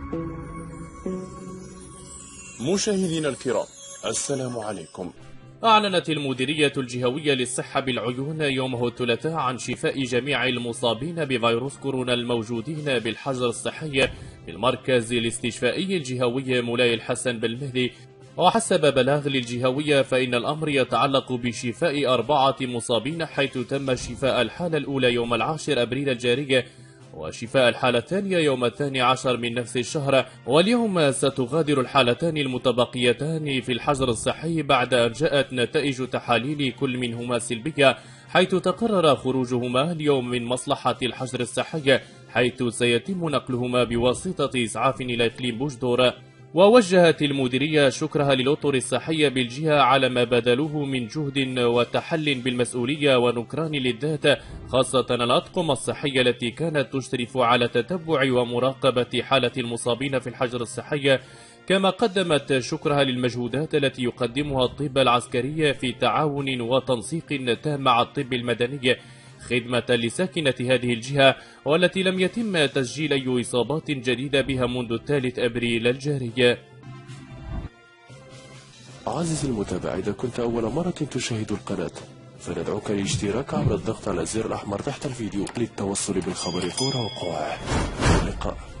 مشاهدينا الكرام، السلام عليكم. أعلنت المديرية الجهوية للصحة بالعيون يوم الثلاثاء عن شفاء جميع المصابين بفيروس كورونا الموجودين بالحجر الصحي بالمركز الاستشفائي الجهوي مولاي الحسن بالمهدي. وحسب بلاغ للجهوية فإن الأمر يتعلق بشفاء 4 مصابين، حيث تم شفاء الحالة الأولى يوم 10 أبريل الجاري، وشفاء الحالة الثانية يوم 12 من نفس الشهر. واليوم ستغادر الحالتان المتبقيتان في الحجر الصحي بعد أن جاءت نتائج تحاليل كل منهما سلبية، حيث تقرر خروجهما اليوم من مصلحة الحجر الصحي، حيث سيتم نقلهما بواسطة إسعاف إلى إقليم بوجدور. ووجهت المديرية شكرها للأطر الصحية بالجهة على ما بذلوه من جهد وتحل بالمسؤولية ونكران للذات، خاصة الأطقم الصحية التي كانت تشرف على تتبع ومراقبة حالة المصابين في الحجر الصحي. كما قدمت شكرها للمجهودات التي يقدمها الطب العسكري في تعاون وتنسيق تام مع الطب المدني، خدمة لساكنة هذه الجهة، والتي لم يتم تسجيل أي إصابات جديدة بها منذ 3 أبريل الجاري. عزيزي المتابع، إذا كنت أول مرة تشاهد القناة فندعوك للاشتراك عبر الضغط على الزر الأحمر تحت الفيديو للتوصل بالخبر فور وقوعه. اللقاء.